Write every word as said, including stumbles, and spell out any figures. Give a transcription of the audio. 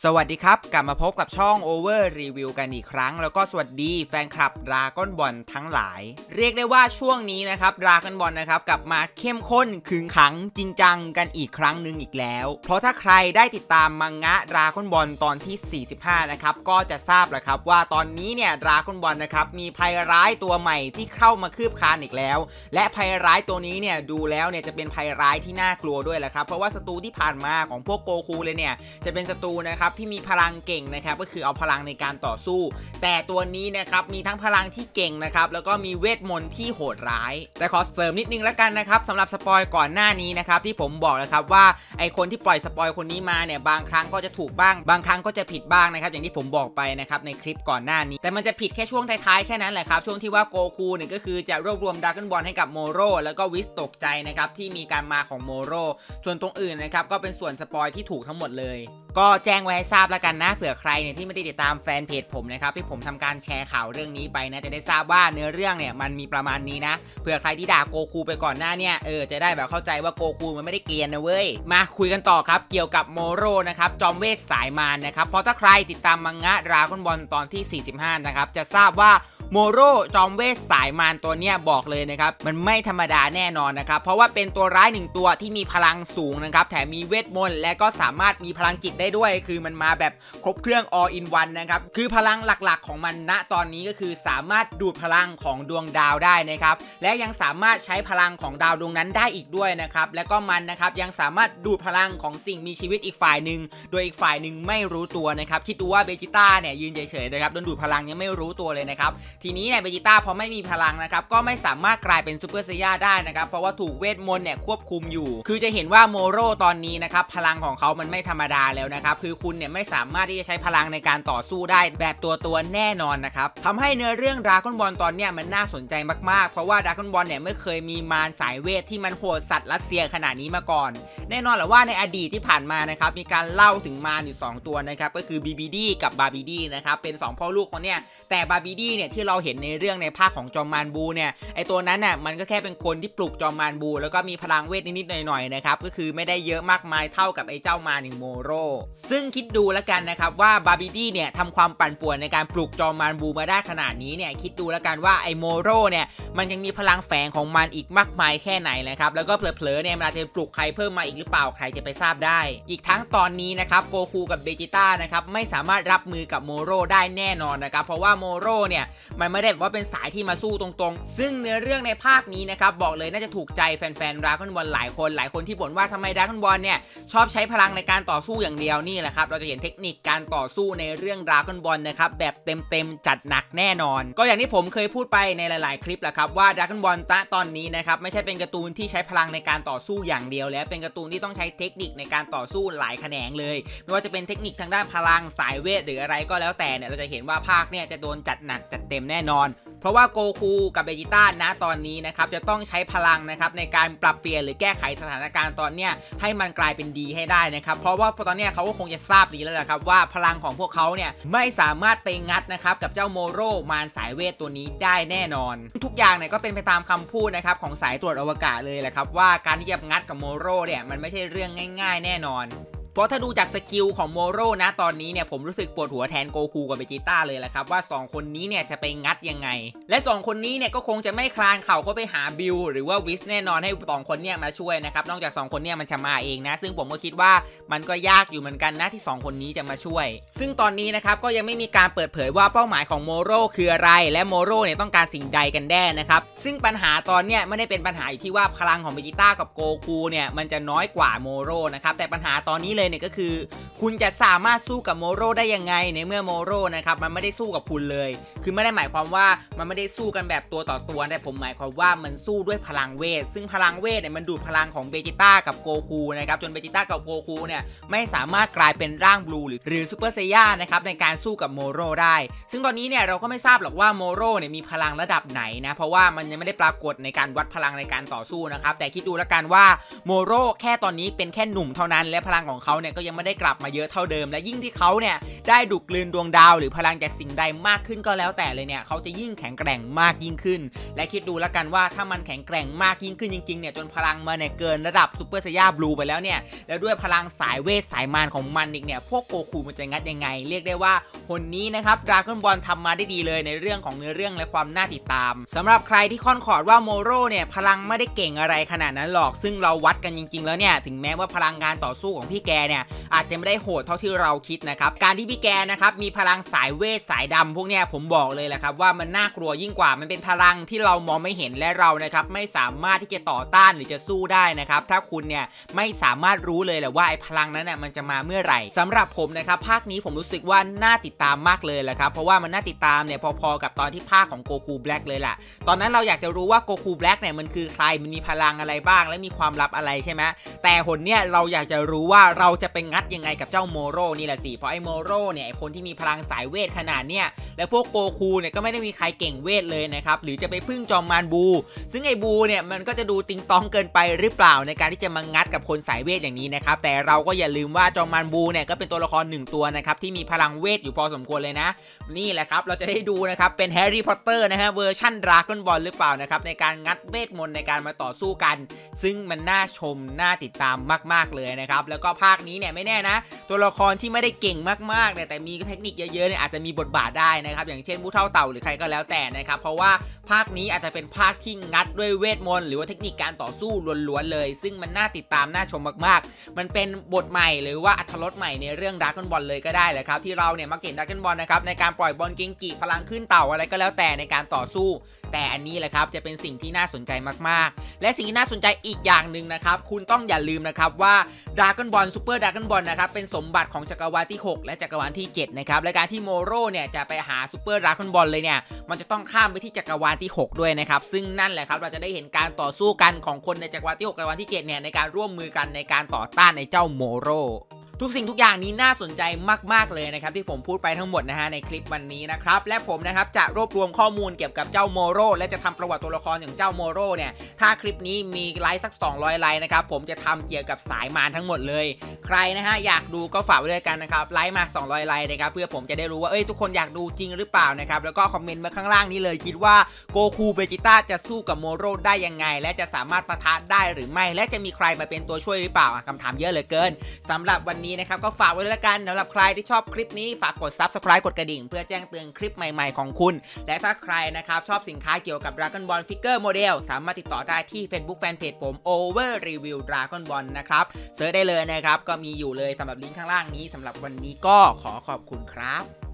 สวัสดีครับกลับมาพบกับช่อง Over Review กันอีกครั้งแล้วก็สวัสดีแฟนคลับ Dragon Ball ทั้งหลายเรียกได้ว่าช่วงนี้นะครับ Dragon Ball นะครับกลับมาเข้มข้นขึงขังจริงจังกันอีกครั้งหนึ่งอีกแล้วเพราะถ้าใครได้ติดตามมังงะ Dragon Ball ตอนที่สี่สิบห้านะครับก็จะทราบแหละครับว่าตอนนี้เนี่ย Dragon Ball นะครับมีภัยร้ายตัวใหม่ที่เข้ามาคืบคลานอีกแล้วและภัยร้ายตัวนี้เนี่ยดูแล้วเนี่ยจะเป็นภัยร้ายที่น่ากลัวด้วยแหละครับเพราะว่าศัตรูที่ผ่านมาของพวกโกคูเลยเนี่ยจะเป็นศัตรูนะครับที่มีพลังเก่งนะครับก็คือเอาพลังในการต่อสู้แต่ตัวนี้นะครับมีทั้งพลังที่เก่งนะครับแล้วก็มีเวทมนต์ที่โหดร้ายแต่ขอเสริมนิดนึงแล้วกันนะครับสำหรับสปอยก่อนหน้านี้นะครับที่ผมบอกนะครับว่าไอคนที่ปล่อยสปอยคนนี้มาเนี่ยบางครั้งก็จะถูกบ้างบางครั้งก็จะผิดบ้างนะครับอย่างที่ผมบอกไปนะครับในคลิปก่อนหน้านี้แต่มันจะผิดแค่ช่วงท้ายๆแค่นั้นแหละครับช่วงที่ว่าโกคูเนี่ยก็คือจะรวบรวมดราก้อนบอลให้กับโมโรแล้วก็วิสตกใจนะครับที่มีการมาของโมโรส่วนตรงอื่นนะครับก็เป็นส่วนสปอยที่ถูกทั้งหมดเลยก็แจ้งไว้ให้ทราบแล้วกันนะเผื่อใครเนี่ยที่ไม่ได้ติดตามแฟนเพจผมนะครับที่ผมทำการแชร์ข่าวเรื่องนี้ไปนะจะได้ทราบว่าเนื้อเรื่องเนี่ยมันมีประมาณนี้นะเผื่อใครที่ด่าโกคูไปก่อนหน้าเนี่ยเออจะได้แบบเข้าใจว่าโกคูมันไม่ได้เกรียนนะเว้ยมาคุยกันต่อครับเกี่ยวกับโมโรนะครับจอมเวทสายมารนะครับเพราะถ้าใครติดตามมังงะดราก้อนบอลตอนที่สี่สิบห้านะครับจะทราบว่าโมโรจอมเวทสายมารตัวเนี้ยบอกเลยนะครับมันไม่ธรรมดาแน่นอนนะครับเพราะว่าเป็นตัวร้ายหนึ่งตัวที่มีพลังสูงนะครับแถมมีเวทมนต์และก็สามารถมีพลังจิตได้ด้วยคือมันมาแบบครบเครื่อง all in one นะครับคือพลังหลักๆของมันณตอนนี้ก็คือสามารถดูดพลังของดวงดาวได้นะครับและยังสามารถใช้พลังของดาวดวงนั้นได้อีกด้วยนะครับแล้วก็มันนะครับยังสามารถดูดพลังของสิ่งมีชีวิตอีกฝ่ายหนึ่งโดยอีกฝ่ายหนึ่งไม่รู้ตัวนะครับคิดดูว่าเบจิต้าเนี่ยยืนเฉยๆนะครับโดนดูดพลังยังไม่รู้ตัวเลยนะครับทีนี้เนี่ยเบจิต้าพอไม่มีพลังนะครับก็ไม่สามารถกลายเป็นซูเปอร์ไซย่าได้นะครับเพราะว่าถูกเวทมนต์เนี่ยควบคุมอยู่คือจะเห็นว่าโมโรตอนนี้นะครับพลังของเขามันไม่ธรรมดาแล้วนะครับคือคุณเนี่ยไม่สามารถที่จะใช้พลังในการต่อสู้ได้แบบตัวตัวแน่นอนนะครับทำให้เนื้อเรื่องดราก้อนบอลตอนเนี้ยมันน่าสนใจมากๆเพราะว่าดราก้อนบอลเนี่ยไม่เคยมีมารสายเวทที่มันโหดสัตว์รัสเซียขนาดนี้มาก่อนแน่นอนแหละว่าในอดีตที่ผ่านมานะครับมีการเล่าถึงมารอยู่สองตัวนะครับก็คือบีบีดีกับบาบีดีนะครับเป็นสองพ่อลูกคนเนี้ยแต่บาบีดีเนี่ยที่เราเห็นในเรื่องในภาคของจอมมารบูเนี่ยไอตัวนั้นน่ะมันก็แค่เป็นคนที่ปลุกจอมมารบูแล้วก็มีพลังเวทนิดๆหน่อยๆนะครับก็คือไม่ได้เยอะมากมายเท่ากับไอเจ้ามาหนึ่งโมโรซึ่งคิดดูแล้วกันนะครับว่าบาบีดีเนี่ยทำความปั่นป่วนในการปลุกจอมมารบูมาได้ขนาดนี้เนี่ยคิดดูแล้วกันว่าไอโมโรเนี่ยมันยังมีพลังแฝงของมันอีกมากมายแค่ไหนนะครับแล้วก็เผลอๆเนี่ยมันจะปลุกใครเพิ่มมาอีกหรือเปล่าใครจะไปทราบได้อีกทั้งตอนนี้นะครับโกคูกับเบจิต้านะครับไม่สามารถรับมือกับโมโรได้แน่นอนนะครับเพราะว่าโมโรเนี่ยมันไม่ได้แบบว่าเป็นสายที่มาสู้ตรงๆซึ่งเนื้อเรื่องในภาคนี้นะครับบอกเลยน่าจะถูกใจแฟนๆดราก้อนบอลหลายคนหลายคนที่บ่นว่าทำไมดราก้อนบอลเนี่ยชอบใช้พลังในการต่อสู้อย่างเดียวนี่แหละครับเราจะเห็นเทคนิคการต่อสู้ในเรื่องดราก้อนบอลนะครับแบบเต็มๆจัดหนักแน่นอนก็อย่างที่ผมเคยพูดไปในหลายๆคลิปแหละครับว่าดราก้อนบอลตะตอนนี้นะครับไม่ใช่เป็นการ์ตูนที่ใช้พลังในการต่อสู้อย่างเดียวแล้วเป็นการ์ตูนที่ต้องใช้เทคนิคในการต่อสู้หลายแขนงเลยไม่ว่าจะเป็นเทคนิคทางด้านพลังสายเวทหรืออะไรก็แล้วแต่เนี่ยเราจะเห็นว่าภาคเนี่ยจะโดนจัดหนักจัดเต็มแน่นอนเพราะว่าโกคูกับเบจิต้าณตอนนี้นะครับจะต้องใช้พลังนะครับในการปรับเปลี่ยนหรือแก้ไขสถานการณ์ตอนเนี้ยให้มันกลายเป็นดีให้ได้นะครับเพราะว่าตอนนี้เขาก็คงจะทราบดีแล้วแหละครับว่าพลังของพวกเขาเนี่ยไม่สามารถไปงัดนะครับกับเจ้าโมโรมารสายเวทตัวนี้ได้แน่นอนทุกอย่างเนี่ยก็เป็นไปตามคำพูดนะครับของสายตรวจอวกาศเลยแหละครับว่าการที่จะงัดกับโมโรเนี่ยมันไม่ใช่เรื่องง่ายๆแน่นอนเพราะถ้าดูจากสกิลของโมโรนะตอนนี้เนี่ยผมรู้สึกปวดหัวแทนโกคูกับเบจิต้าเลยแหละครับว่าสองคนนี้เนี่ยจะไปงัดยังไงและสองคนนี้เนี่ยก็คงจะไม่คลานเข่าเข้าไปหาบิลหรือว่าวิสแน่นอนให้สองคนเนี่ยมาช่วยนะครับนอกจากสองคนเนี่ยมันจะมาเองนะซึ่งผมก็คิดว่ามันก็ยากอยู่เหมือนกันนะที่สองคนนี้จะมาช่วยซึ่งตอนนี้นะครับก็ยังไม่มีการเปิดเผยว่าเป้าหมายของโมโรคืออะไรและโมโรเนี่ยต้องการสิ่งใดกันแน่นะครับซึ่งปัญหาตอนเนี้ยไม่ได้เป็นปัญหาอยู่ที่ว่าพลังของเบจิต้ากับโกคูเนี่ยมันจะน้อยกว่าโมโรนะครับแต่ปัญหาตอนนี้เลยเนี่ยก็คือคุณจะสามารถสู้กับโมโรได้ยังไงในเมื่อโมโรนะครับมันไม่ได้สู้กับคุณเลยคือไม่ได้หมายความว่ามันไม่ได้สู้กันแบบตัวต่อตัวแต่ผมหมายความว่ามันสู้ด้วยพลังเวทซึ่งพลังเวทเนี่ยมันดูดพลังของเบจิต้ากับโกคูนะครับจนเบจิต้ากับโกคูเนี่ยไม่สามารถกลายเป็นร่างบลูหรือหรือซูเปอร์ไซย่านะครับในการสู้กับโมโรได้ซึ่งตอนนี้เนี่ยเราก็ไม่ทราบหรอกว่าโมโรเนี่ยมีพลังระดับไหนนะเพราะว่ามันยังไม่ได้ปรากฏในการวัดพลังในการต่อสู้นะครับแต่คิดดูแล้วกันว่าโมโรแค่ตอนนี้เป็นแค่หนุ่มเท่านั้นและพลังของเขาเขาเนี่ยก็ยังไม่ได้กลับมาเยอะเท่าเดิมและยิ่งที่เขาเนี่ยได้ดูดกลืนดวงดาวหรือพลังจากสิ่งใดมากขึ้นก็แล้วแต่เลยเนี่ยเขาจะยิ่งแข็งแกร่งมากยิ่งขึ้นและคิดดูแล้วกันว่าถ้ามันแข็งแกร่งมากยิ่งขึ้นจริงๆเนี่ยจนพลังมันเนี่ยเกินระดับซูเปอร์ไซย่าบลูไปแล้วเนี่ยแล้วด้วยพลังสายเวทสายมารของมันอีกเนี่ยพวกโกคูมันจะงัดยังไงเรียกได้ว่าคนนี้นะครับดราก้อนบอลทำมาได้ดีเลยในเรื่องของเนื้อเรื่องและความน่าติดตามสำหรับใครที่ค่อนขอดว่าโมโร่เนี่ยพลังไม่ได้เก่งอะไรขนาดนั้นหรอกซึ่งเราวัดกันจริงๆแล้วเนี่ยถึงแม้ว่าพลังงานต่อสู้ของพี่แกเนี่ยอาจจะไม่ได้โหดเท่าที่เราคิดนะครับการที่พี่แกนะครับมีพลังสายเวทสายดำพวกเนี้ยผมบอกเลยแหละครับว่ามันน่ากลัวยิ่งกว่ามันเป็นพลังที่เรามองไม่เห็นและเรานะครับไม่สามารถที่จะต่อต้านหรือจะสู้ได้นะครับถ้าคุณเนี่ยไม่สามารถรู้เลยแหละว่าไอ้พลังนั้นน่ะมันจะมาเมื่อไหร่สำหรับผมนะครับภาคนี้ผมรู้สึกว่าน่าติดตามมากเลยแหละครับเพราะว่ามันน่าติดตามเนี่ยพอๆกับตอนที่ภาคของโกคูแบล็กเลยแหละตอนนั้นเราอยากจะรู้ว่าโกคูแบล็กเนี่ยมันคือใครมันมีพลังอะไรบ้างและมีความลับอะไรใช่ไหมแต่หนเนี่ยเราอยากจะรู้ว่าเราจะไปงัดยังไงกับเจ้าโมโร่นี่แหละสิเพราะไอ้โมโร่เนี่ยไอ้คนที่มีพลังสายเวทขนาดเนี่ยและพวกโกคูเนี่ยก็ไม่ได้มีใครเก่งเวทเลยนะครับหรือจะไปพึ่งจอมมารบูซึ่งไอ้บูเนี่ยมันก็จะดูติงตองเกินไปหรือเปล่าในการที่จะมางัดกับคนสายเวทอย่างนี้นะครับแต่เราก็อย่าลืมว่าจอมมารบูเนี่ยก็เป็นตัวละครหนึ่งตัวนะครับที่มีพลังเวทอยู่พอสมควรเลยนะนี่แหละครับเราจะได้ดูนะครับเป็นแฮร์รี่พอตเตอร์นะฮะเวอร์ชั่นดราก้อนบอลหรือเปล่านะครับในการงัดเวทมนต์ในการมาต่อสู้กันซึ่งมันน่าชมน่าติดตามมากๆเลยนะครับแล้วก็ภาคนี้เนี่ยไม่แน่นะตัวละครที่ไม่ได้เก่งมากๆเนี่ยแต่มีเทคนิคเยอะๆเนี่ยอาจจะมีบทบาทได้นะครับอย่างเช่นผู้เฒ่าเต่าหรือใครก็แล้วแต่นะครับเพราะว่าภาคนี้อาจจะเป็นภาคที่งัดด้วยเวทมนต์หรือว่าเทคนิคการต่อสู้ล้วนๆเลยซึ่งมันน่าติดตามน่าชมมากๆมันเป็นบทใหม่หรือว่าอรรถรสใหม่ในเรื่องดราก้อนบอลเลยก็ได้แหละครับที่เราเนี่ยมักเห็นดราก้อนบอลนะครับในการปล่อยบอลเกงกิพลังขึ้นเต่าอะไรก็แล้วแต่ในการต่อสู้แต่อันนี้แหละครับจะเป็นสิ่งที่น่าสนใจมากๆและสิ่งที่น่าสนใจอีกอย่างหนึ่งนะครับคุณต้องอย่าลืมนะครับว่าดราก้อนบอลซูเปอร์ดราก้อนบอลนะครับเป็นสมบัติของจักรวาลที่หกและจักรวาลที่เจ็ดนะครับและการที่โมโร่เนี่ยจะไปหาซูเปอร์ดราก้อนบอลเลยเนี่ยมันจะต้องข้ามไปที่จักรวาลที่หกด้วยนะครับซึ่งนั่นแหละครับเราจะได้เห็นการต่อสู้กันของคนในจักรวาลที่หกจักรวาลที่เจ็ดเนี่ยในการร่วมมือกันในการต่อต้านในเจ้าโมโร่ทุกสิ่งทุกอย่างนี้น่าสนใจมากๆเลยนะครับที่ผมพูดไปทั้งหมดนะฮะในคลิปวันนี้นะครับและผมนะครับจะรวบรวมข้อมูลเกี่ยวกับเจ้าโมโร่และจะทำประวัติตัวละครอย่างเจ้าโมโร่เนี่ยถ้าคลิปนี้มีไลค์สักสองร้อยไลค์นะครับผมจะทำเกี่ยวกับสายมารทั้งหมดเลยใครนะฮะอยากดูก็ฝากไว้ด้วยกันนะครับไลค์มาสองร้อยไลค์นะครับเพื่อผมจะได้รู้ว่าเอ้ยทุกคนอยากดูจริงหรือเปล่านะครับแล้วก็คอมเมนต์มาข้างล่างนี้เลยคิดว่าโกคูเบจิต้าจะสู้กับโมโร่ได้ยังไงและจะสามารถปะทะได้หรือไม่และจะมีใครมาเป็นตัวช่วยหรือเปล่าคำถามเยอะเหลือเกินสำหรับวันนี้นะครับก็ฝากไว้แล้วกันสำหรับใครที่ชอบคลิปนี้ฝากกด ซับสไครบ์ กดกระดิ่งเพื่อแจ้งเตือนคลิปใหม่ๆของคุณและถ้าใครนะครับชอบสินค้าเกี่ยวกับ Dragon Ball Figure Model สามารถติดต่อได้ที่ Facebook Fanpage ผม Over Review Dragon Ball นะครับเสิร์ชได้เลยนะครับก็มีอยู่เลยสำหรับลิงก์ข้างล่างนี้สำหรับวันนี้ก็ขอขอบคุณครับ